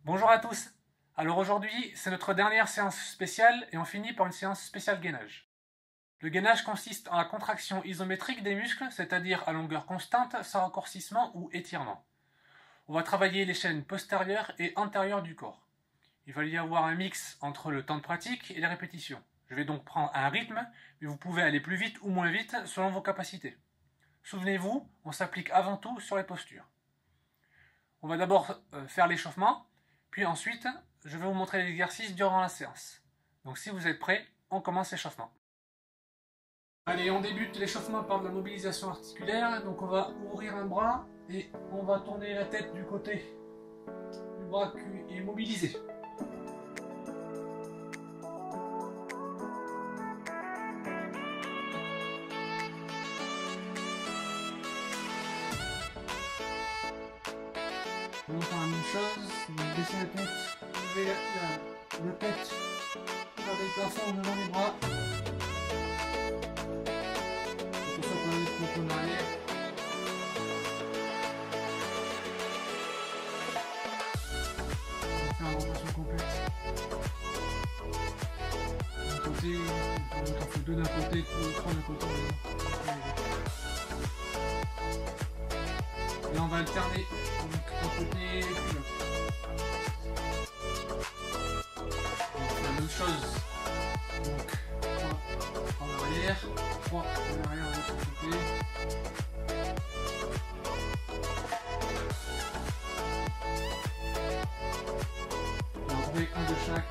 Bonjour à tous. Alors aujourd'hui, c'est notre dernière séance spéciale et on finit par une séance spéciale gainage. Le gainage consiste en la contraction isométrique des muscles, c'est-à-dire à longueur constante, sans raccourcissement ou étirement. On va travailler les chaînes postérieures et antérieures du corps. Il va y avoir un mix entre le temps de pratique et les répétitions. Je vais donc prendre un rythme, mais vous pouvez aller plus vite ou moins vite selon vos capacités. Souvenez-vous, on s'applique avant tout sur les postures. On va d'abord faire l'échauffement, puis ensuite, je vais vous montrer l'exercice durant la séance. Donc si vous êtes prêts, on commence l'échauffement. Allez, on débute l'échauffement par de la mobilisation articulaire. Donc on va ouvrir un bras et on va tourner la tête du côté du bras qui est mobilisé. On va faire la même chose, on va baisser la tête, lever la tête, regarder le plafond en levant les bras. Pour que ça peut aller trop en arrière. On va faire une rotation complète. D'un côté, on en fait deux d'un côté, trois d'un côté. Et on va alterner. Donc un côté puis l'autre. La même chose. Donc 3 en arrière, 3 en arrière de l'autre côté. Et on fait un de chaque.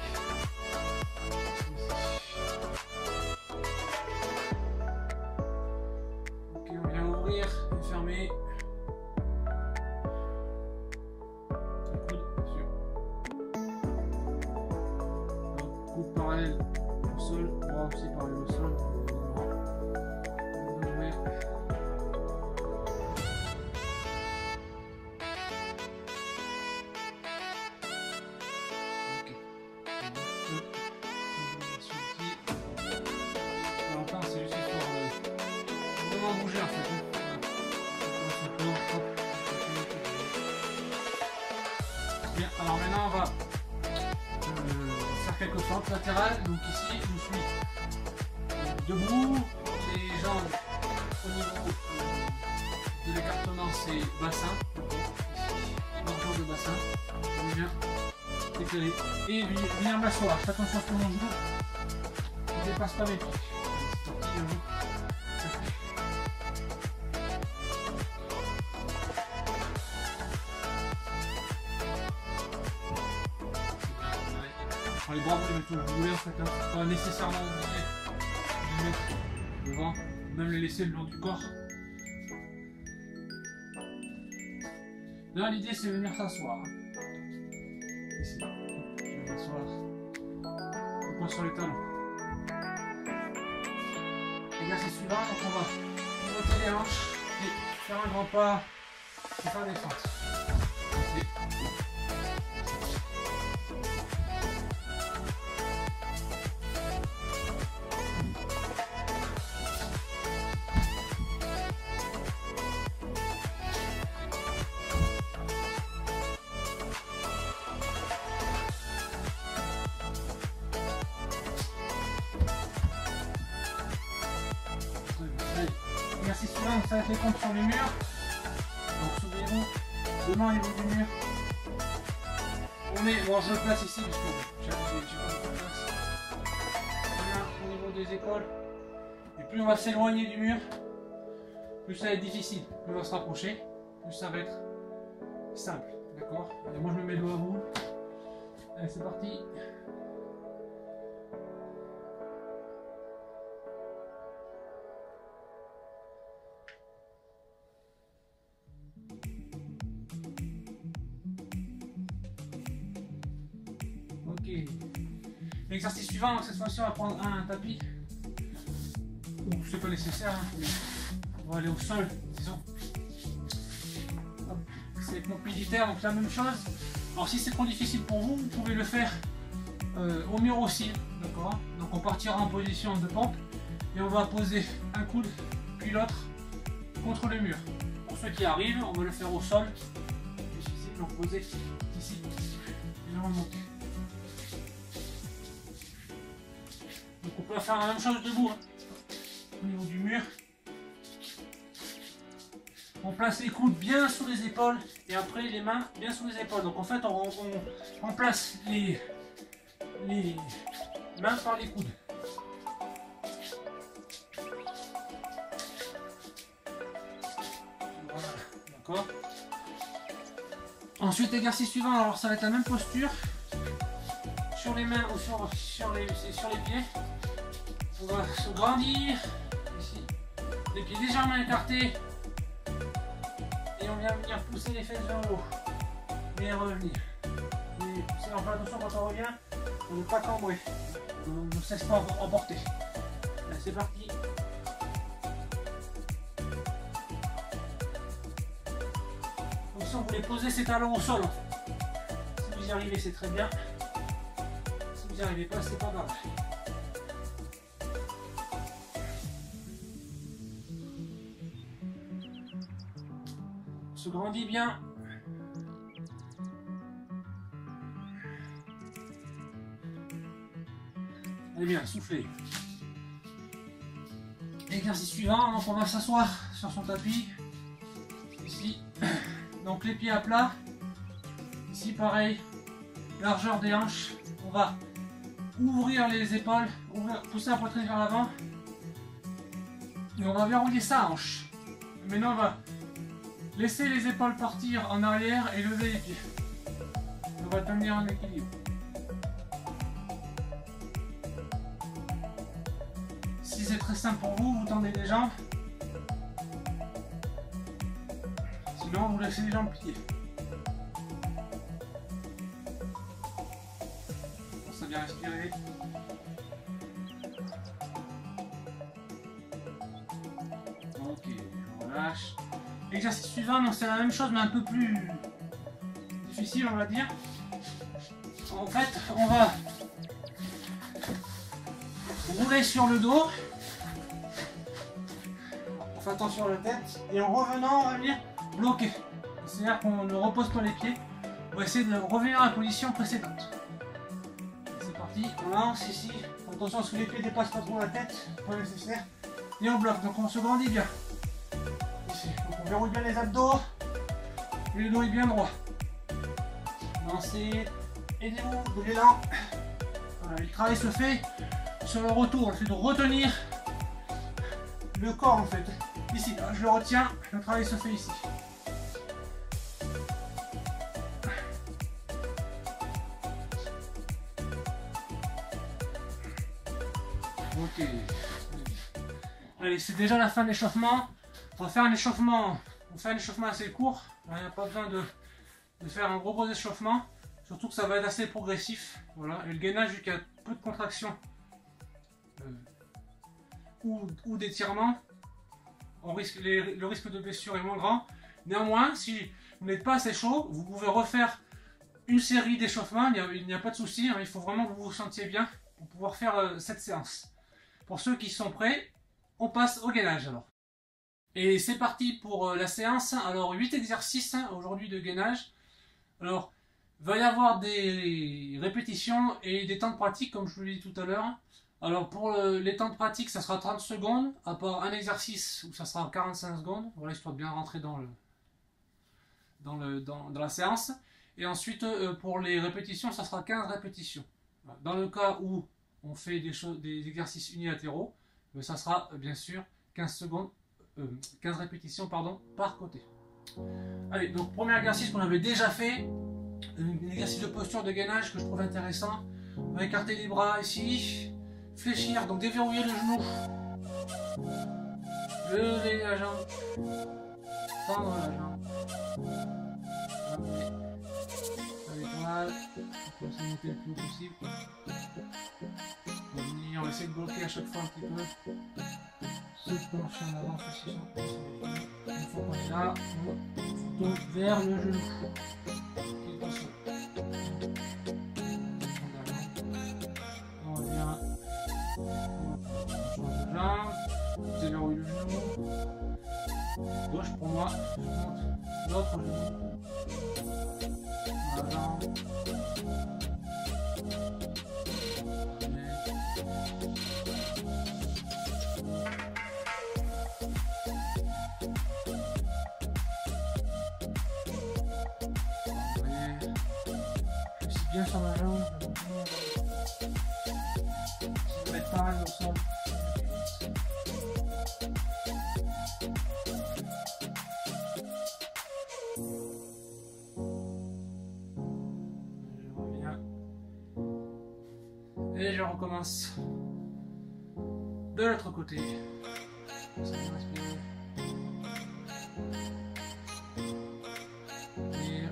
Ok, on vient ouvrir et fermer. Parallèle au sol, bras aussi parallèle au sol. L'important c'est juste histoire de vraiment bouger en fait. Bien, alors maintenant on va faire quelques fentes latérales. Donc ici je suis debout, les jambes au niveau de l'écartement c'est bassin, largeur de bassin, je viens éclairer et venir m'asseoir. Faites attention sur mon genou, je ne dépasse pas mes pieds. C'est parti, les bras vous les mettez où vous voulez en fait, hein. C'est pas nécessairement obligé de les mettre devant, même les laisser le long du corps. Là l'idée c'est de venir s'asseoir. Ici, je vais m'asseoir. Le poing sur les talons. Exercice suivant, donc on va pivoter les hanches et faire un grand pas et faire des fentes. Exercice suivant, ça va être les comptes sur les murs. Donc souvenez-vous, deux mains au niveau du mur. On met, bon je le place ici parce que j'ai pas beaucoup de place. Deux mains au niveau des épaules. Et plus on va s'éloigner du mur, plus ça va être difficile. Plus on va se rapprocher, plus ça va être simple. D'accord? Et moi je me mets le dos à vous. Allez c'est parti. L'exercice suivant, cette fois-ci, on va prendre un tapis. Bon, c'est pas nécessaire, hein. On va aller au sol, disons. C'est avec mon pied militaire, donc la même chose. Alors si c'est trop difficile pour vous, vous pouvez le faire au mur aussi, d'accord? Donc on partira en position de pompe et on va poser un coude puis l'autre contre le mur. Pour ceux qui arrivent, on va le faire au sol. Il suffit de le poser ici. Et bien remonter. Donc on peut faire la même chose debout, hein. Au niveau du mur. On place les coudes bien sous les épaules et après les mains bien sous les épaules. Donc en fait on place les mains par les coudes. Voilà, d'accord. Ensuite exercice suivant, alors ça va être la même posture. Sur les mains ou sur les pieds. On va se grandir. Ici. Les pieds légèrement écartés. Et on vient venir pousser les fesses vers le haut. Et revenir. Et pousser, enfin attention quand on revient, on ne pas cambrer. On ne cesse pas emporter. Là c'est parti. Comme ça vous voulez poser ses talons au sol en fait. Si vous y arrivez c'est très bien. Si vous n'y arrivez pas c'est pas grave. On se grandit bien. Allez bien, soufflez. Exercice suivant, donc on va s'asseoir sur son tapis. Ici. Donc les pieds à plat. Ici pareil. Largeur des hanches. On va ouvrir les épaules, pousser la poitrine vers l'avant. Et on va verrouiller sa hanche. Maintenant on va laisser les épaules partir en arrière et lever les pieds. On va tenir en équilibre. Si c'est très simple pour vous, vous tendez les jambes. Sinon, vous laissez les jambes pliées. Pensez à bien respirer. Ok, on relâche. L'exercice suivant, c'est la même chose, mais un peu plus difficile, on va dire. En fait, on va rouler sur le dos. On fait attention à la tête. Et en revenant, on va venir bloquer. C'est-à-dire qu'on ne repose pas les pieds. On va essayer de revenir à la position précédente. C'est parti. On lance ici. Attention à ce que les pieds ne dépassent pas trop la tête. Pas nécessaire. Et on bloque. Donc on se grandit bien. Ici. Donc on verrouille bien les abdos. Et le dos est bien droit. Lancez. Aidez-vous. Bougez là. Voilà, le travail se fait sur le retour. Le fait de retenir le corps en fait. Ici, je le retiens. Le travail se fait ici. Ok. Allez, c'est déjà la fin de l'échauffement. On va faire un échauffement. On fait un échauffement assez court. Il n'y a pas besoin de faire un gros échauffement. Surtout que ça va être assez progressif. Voilà. Et le gainage, vu qu'il y a peu de contraction ou d'étirement, le risque de blessure est moins grand. Néanmoins, si vous n'êtes pas assez chaud, vous pouvez refaire une série d'échauffements. Il n'y a pas de souci. Hein. Il faut vraiment que vous vous sentiez bien pour pouvoir faire cette séance. Pour ceux qui sont prêts, on passe au gainage alors. Et c'est parti pour la séance. Alors 8 exercices aujourd'hui de gainage. Alors il va y avoir des répétitions et des temps de pratique comme je vous l'ai dit tout à l'heure. Alors pour les temps de pratique ça sera 30 secondes, à part un exercice où ça sera 45 secondes. Voilà, histoire de bien rentrer dans la séance. Et ensuite pour les répétitions ça sera 15 répétitions. Dans le cas où on fait des exercices unilatéraux, ça sera bien sûr 15 répétitions par côté. Allez, donc premier exercice qu'on avait déjà fait, un exercice de posture de gainage que je trouve intéressant. On va écarter les bras ici, fléchir, donc déverrouiller le genou, lever la jambe, tendre la jambe, l'étoile, on va monter le plus possible. On va essayer de bloquer à chaque fois un petit peu. Se pencher en avant aussi. Une fois qu'on est là, on tourne vers le genou. On revient. On change de jambe. Vous déverrouillez le genou. Gauche pour moi. Je monte l'autre genou. avant. Je suis bien sur ma jambe. Je vais mettre pareil au sol. Et je recommence de l'autre côté. Ça va respirer. Et...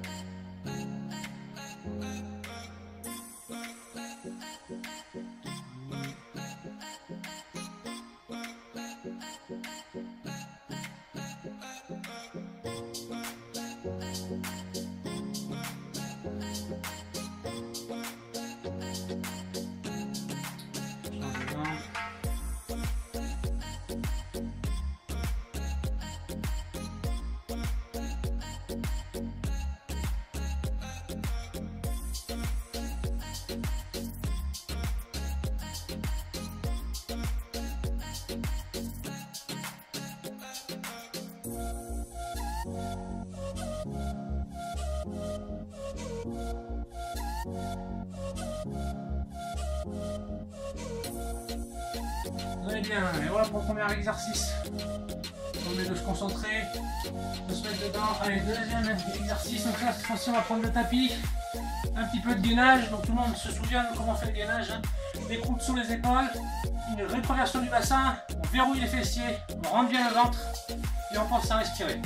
Très bien, et voilà pour le premier exercice. On est de se concentrer, de se mettre dedans. Allez, deuxième exercice. Donc là, cette fois-ci, on va prendre le tapis. Un petit peu de gainage. Donc tout le monde se souvient de comment on fait le gainage. Des croûtes sous les épaules, une rétroversion du bassin, on verrouille les fessiers, on rentre bien le ventre et on pense à respirer.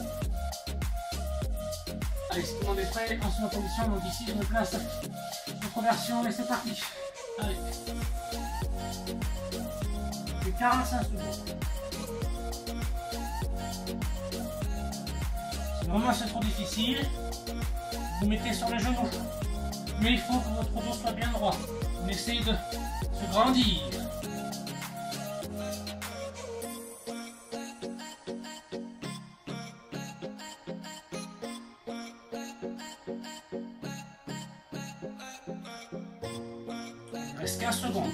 Allez, si tout le monde est prêt, on se met en position. Donc ici, je me place rétroversion et c'est parti. Allez. 45 secondes. Si vraiment c'est trop difficile, vous mettez sur les genoux. Mais il faut que votre dos soit bien droit. On essaye de se grandir. Il reste 15 secondes.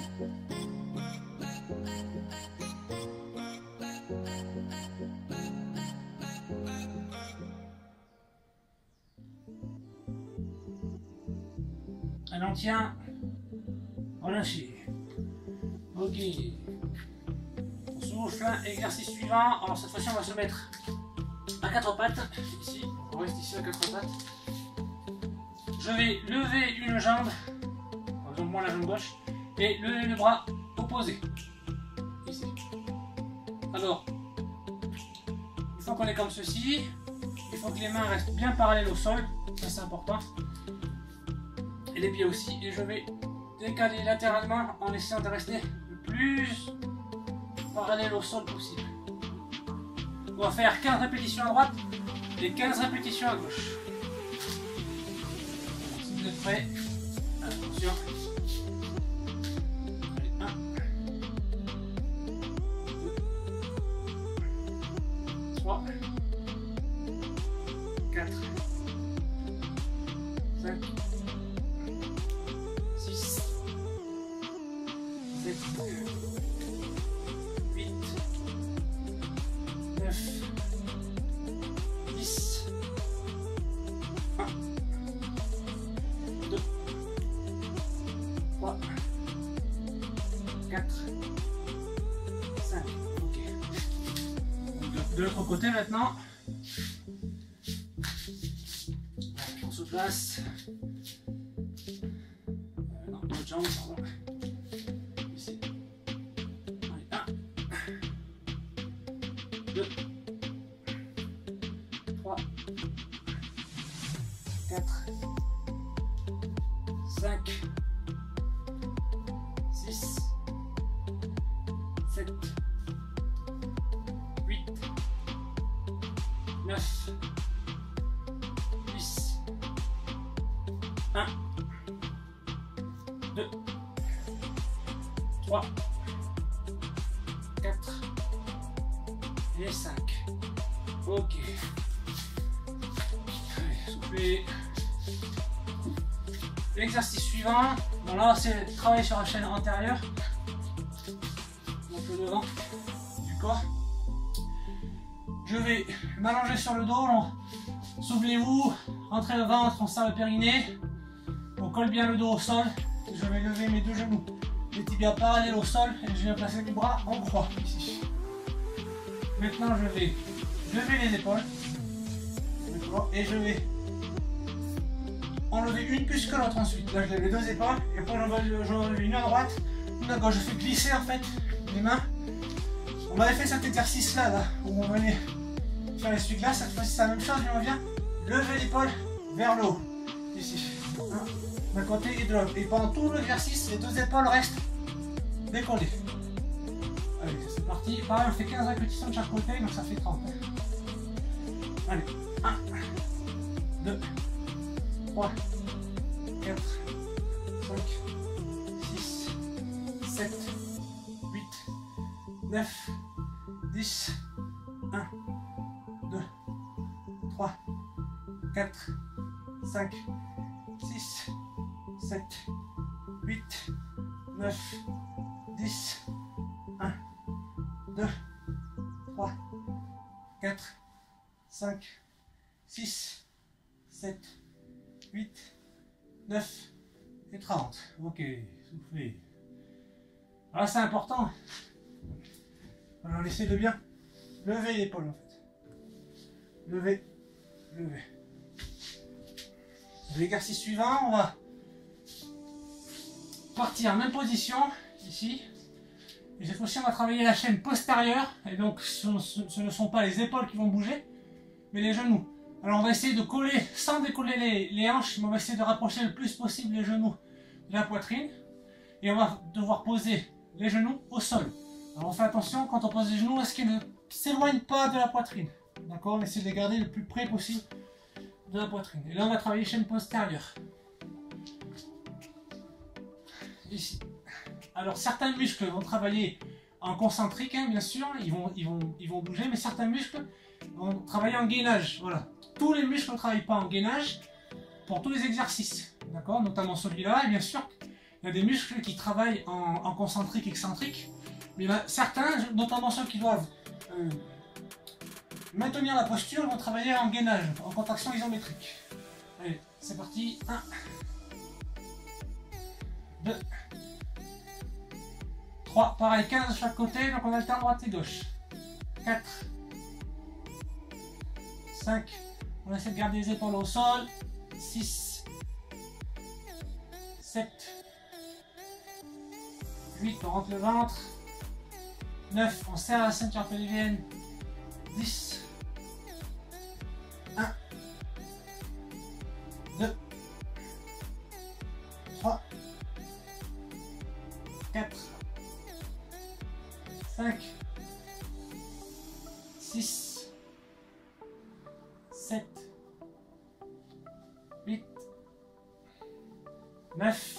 Allez, on tient. Relâchez. Ok. On souffle. Exercice suivant. Alors cette fois-ci, on va se mettre à quatre pattes. Ici. On reste ici à quatre pattes. Je vais lever une jambe. Par exemple, moi la jambe gauche. Et lever le bras opposé. Ici. Alors, une fois qu'on est comme ceci, il faut que les mains restent bien parallèles au sol. Ça, c'est important. Et les pieds aussi. Et je vais décaler latéralement en essayant de rester le plus parallèle au sol possible. On va faire 15 répétitions à droite et 15 répétitions à gauche. Si vous êtes prêts, attention. Allez, 1, 2, 3, 4, 5, 6, 7, 8, 9, 10, 1, 2, 3, 4, 5. Ok. De l'autre côté maintenant. On se place. Non, l'autre jambe, pardon. Ici. Allez, 1, 2, 3, 4, 5, 6, 7, 8, 9, 10, 1, 2, 3, 4 et 5. Ok. Allez, soufflez. L'exercice suivant, bon là c'est travailler sur la chaîne antérieure, donc le devant du corps. Je vais m'allonger sur le dos, souvenez-vous, rentrez le ventre, on serre le périnée, on colle bien le dos au sol, je vais lever mes deux genoux, les tibias parallèles au sol et je vais placer les bras en croix ici. Maintenant je vais lever les épaules et je vais enlever une plus que l'autre ensuite. Là je lève les deux épaules et après j'enlève une à droite, une à gauche. Je fais glisser en fait les mains. On avait fait cet exercice là où on venait faire l'essuie-glace. Cette fois-ci c'est la même chose, mais on vient lever l'épaule vers le haut. Ici. D'un côté et de l'autre. Et pendant tout l'exercice, les deux épaules restent décollées. Allez, c'est parti. Pareil, on fait 15 répétitions de chaque côté, donc ça fait 30. Allez, 1, 2, 3, 4, 5, 6, 7, 8, 9, 10, 1, 2, 3, 4, 5, 6, 7, 8, 9, 10, 1, 2, 3, 4, 5, 6, 7, 8, 9 et 30. Ok, soufflez. Alors c'est important. Alors laissez de bien lever l'épaule en fait. Lever, lever. L'exercice suivant, on va partir en même position ici. Et cette fois-ci, on va travailler la chaîne postérieure. Et donc, ce ne sont pas les épaules qui vont bouger, mais les genoux. Alors, on va essayer de coller, sans décoller les hanches, mais on va essayer de rapprocher le plus possible les genoux de la poitrine. Et on va devoir poser les genoux au sol. Alors, on fait attention, quand on pose les genoux, à ce qu'ils ne s'éloignent pas de la poitrine. D'accord? On essaie de les garder le plus près possible de la poitrine. Et là, on va travailler chaîne postérieure. Ici. Alors, certains muscles vont travailler en concentrique, hein, bien sûr, ils vont bouger, mais certains muscles vont travailler en gainage. Voilà. Tous les muscles ne travaillent pas en gainage pour tous les exercices, d'accord, notamment celui-là. Et bien sûr, il y a des muscles qui travaillent en concentrique, excentrique, mais certains, notamment ceux qui doivent maintenir la posture, vont travailler en gainage, en contraction isométrique. Allez, c'est parti. 1, 2, 3, pareil, 15 de chaque côté, donc on alterne droite et gauche. 4, 5, on essaie de garder les épaules au sol. 6, 7, 8, on rentre le ventre. 9, on serre la ceinture pelvienne. 10, 1, 2, 3, 4, 5, 6, 7, 8, 9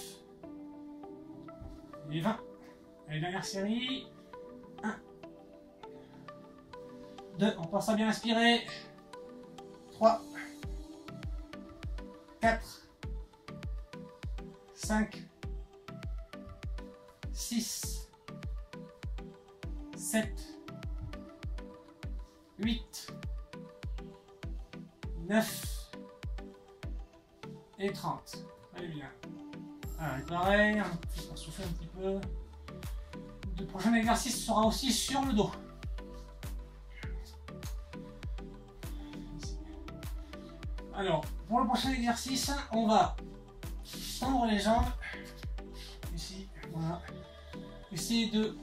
et 20. Allez, dernière série. 1, 2, on pense à bien inspirer. 3, 4, 5, 6, 7, 8, 9 et 30. Allez bien. Allez, pareil, on va souffler un petit peu. Le prochain exercice sera aussi sur le dos. Alors, pour le prochain exercice, on va tendre les jambes. Ici, voilà. Essayer de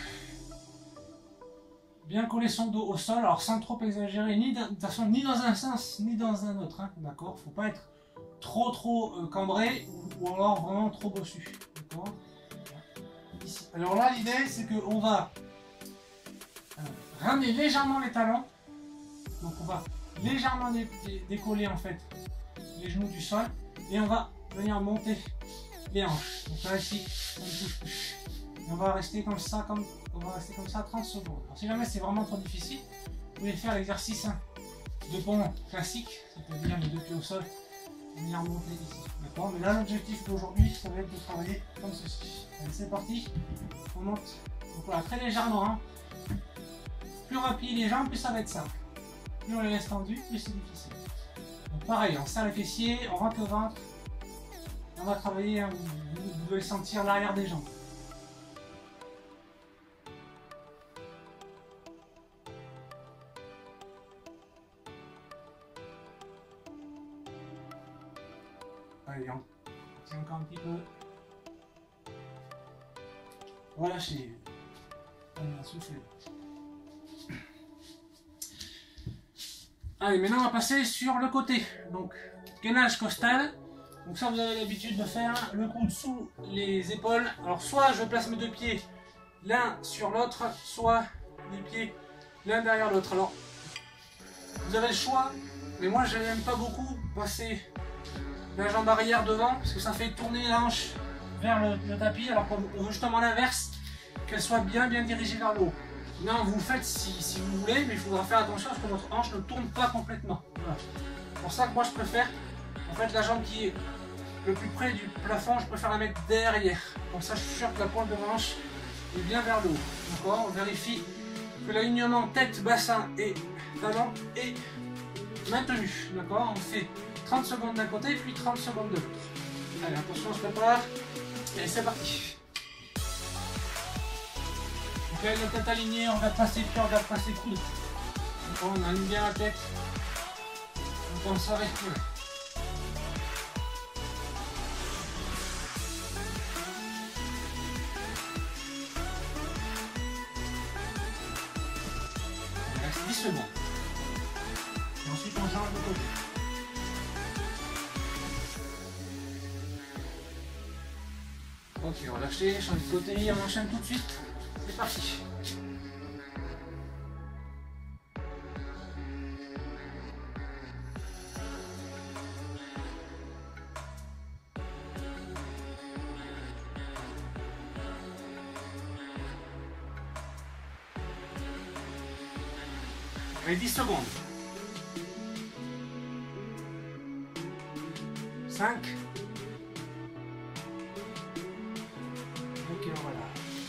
bien coller son dos au sol, alors sans trop exagérer, ni dans un sens ni dans un autre, hein, d'accord? Faut pas être trop cambré ou alors vraiment trop bossu, d'accord? Alors là, l'idée c'est qu'on va ramener légèrement les talons, donc on va légèrement décoller en fait les genoux du sol et on va venir monter les hanches. Donc là ici, on ne bouge plus. Et on va rester comme ça, on va rester comme ça 30 secondes. Alors, si jamais c'est vraiment trop difficile, vous pouvez faire l'exercice de pont classique, c'est-à-dire les deux pieds au sol on vient remonter ici. D'accord? Mais là, l'objectif d'aujourd'hui, ça va être de travailler comme ceci. Allez, c'est parti. On monte. Donc voilà, très légèrement. Hein. Plus on replie les jambes, plus ça va être simple. Plus on les laisse tendus, plus c'est difficile. Donc pareil, on serre les fessiers, on rentre le ventre. On va travailler, hein, vous devez sentir l'arrière des jambes. Allez, on tient encore un petit peu. Relâchez. Allez, on souffle. Allez, maintenant on va passer sur le côté. Donc, gainage costal. Donc ça, vous avez l'habitude de faire le coude sous les épaules. Alors, soit je place mes deux pieds l'un sur l'autre, soit les pieds l'un derrière l'autre. Alors, vous avez le choix, mais moi je n'aime pas beaucoup passer la jambe arrière devant, parce que ça fait tourner la hanche vers le tapis, alors qu'on veut justement l'inverse, qu'elle soit bien dirigée vers le haut. Non, vous le faites si vous voulez, mais il faudra faire attention à ce que votre hanche ne tourne pas complètement. Voilà. C'est pour ça que moi je préfère, en fait, la jambe qui est le plus près du plafond, je préfère la mettre derrière. Comme ça, je suis sûr que la pointe de ma hanche est bien vers le haut. D'accord? On vérifie que l'alignement tête-bassin et talon est maintenu. D'accord? On fait 30 secondes d'un côté, puis 30 secondes de l'autre. Allez, attention, on se prépare. Et c'est parti. Ok, la tête alignée, on regarde pas ses pieds, on regarde pas ses coudes. On aligne bien la tête. On pense à respirer. Il reste 10 secondes. Et ensuite on change de côté. Ok, relâchez, change de côté, on enchaîne tout de suite. C'est parti. Allez, 10 secondes. 5. Ok, voilà.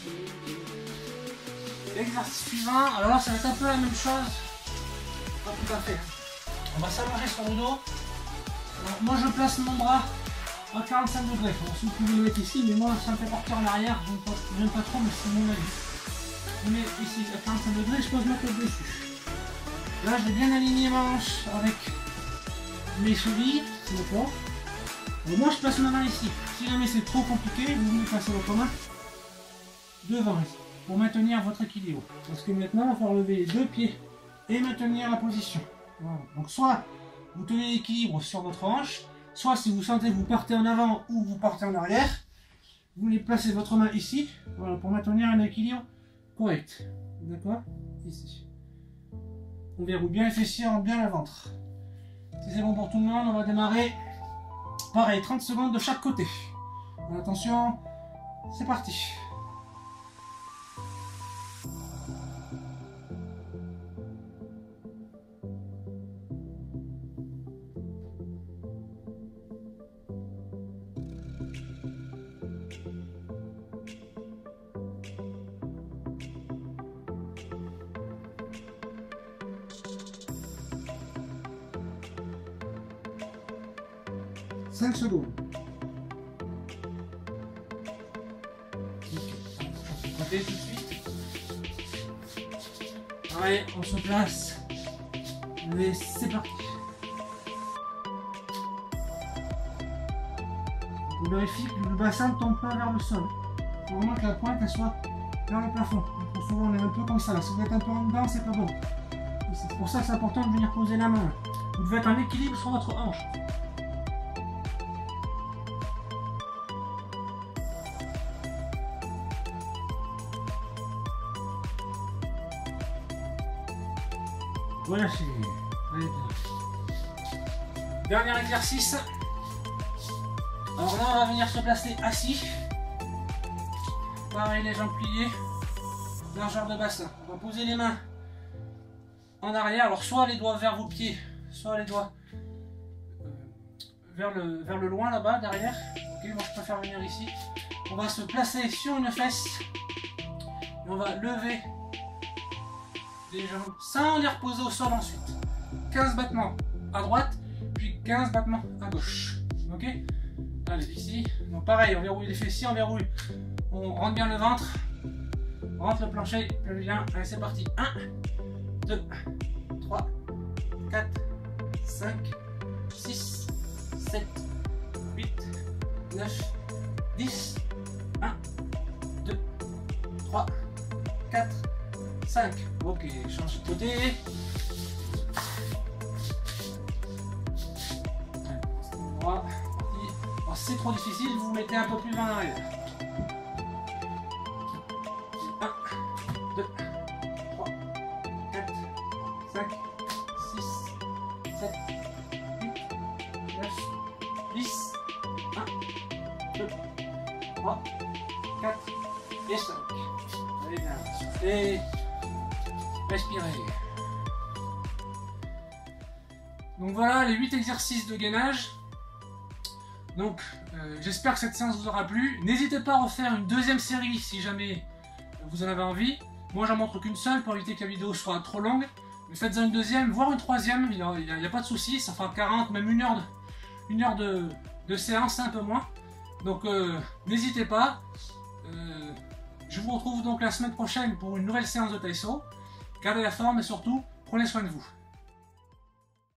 L'exercice suivant, alors là ça va être un peu la même chose. Pas tout à fait. On va s'allonger sur le dos. Alors, moi je place mon bras à 45 degrés. Alors, si vous pouvez le mettre ici, mais moi ça me fait partir en arrière. Je n'aime pas trop, mais c'est mon avis. Je mets ici à 45 degrés, je pose ma tête dessus. Là, j'ai bien aligné ma hanche avec mes chevilles, d'accord. Moi, je place ma main ici. Si jamais c'est trop compliqué, vous pouvez passer votre main devant ici, pour maintenir votre équilibre. Parce que maintenant, il va falloir lever les deux pieds et maintenir la position. Voilà. Donc, soit vous tenez l'équilibre sur votre hanche, soit si vous sentez que vous partez en avant ou vous partez en arrière, vous voulez placer votre main ici, voilà, pour maintenir un équilibre correct. D'accord? Ici. On verrouille bien les fessiers, on rentre bien le ventre. Si c'est bon pour tout le monde, on va démarrer. Pareil, 30 secondes de chaque côté. Attention, c'est parti. Cinq secondes. Côté tout de suite. Allez, on se place. Et c'est parti. On vérifie que le bassin ne tombe pas vers le sol. Il faut vraiment que la pointe elle soit vers le plafond. Donc, souvent on est un peu comme ça. Là. Si vous êtes un peu en dedans, c'est pas bon. C'est pour ça que c'est important de venir poser la main. Vous devez être en équilibre sur votre hanche. Voilà, c'est... Dernier exercice. Alors là, on va venir se placer assis. Pareil, les jambes pliées. Largeur de bassin. On va poser les mains en arrière. Alors soit les doigts vers vos pieds, soit les doigts vers le loin là-bas, derrière. Ok, moi je préfère venir ici. On va se placer sur une fesse. Et on va lever les jambes sans les reposer au sol ensuite. 15 battements à droite, puis 15 battements à gauche. Ok? Allez, ici. Donc pareil, on verrouille les fessiers, on verrouille. On rentre bien le ventre. On rentre le plancher, le bien. Allez, c'est parti. 1, 2, 3, 4, 5, 6, 7, 8, 9, 10. 1, 2, 3, 4, 5. Ok, change de côté. Voilà, c'est trop difficile, vous mettez un peu plus en arrière. 1, 2, 3, 4, 5, 6, 7, 8, 9, 10. 1, 2, 3, 4 et 5. Allez bien, soufflez, respirez. Donc voilà les 8 exercices de gainage. Donc j'espère que cette séance vous aura plu. N'hésitez pas à refaire une deuxième série si jamais vous en avez envie. Moi j'en montre qu'une seule pour éviter que la vidéo soit trop longue. Mais faites-en une deuxième, voire une troisième, il n'y a pas de souci. Ça fera 40, même une heure de séance, un peu moins. Donc n'hésitez pas. Je vous retrouve donc la semaine prochaine pour une nouvelle séance de Taiso. Gardez la forme et surtout, prenez soin de vous.